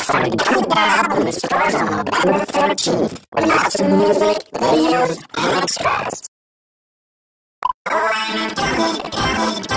for a Gummy album in the stores on November 13th, with lots of music, videos, and extras. Oh, I'm a Gummy, Gummy, Gummy.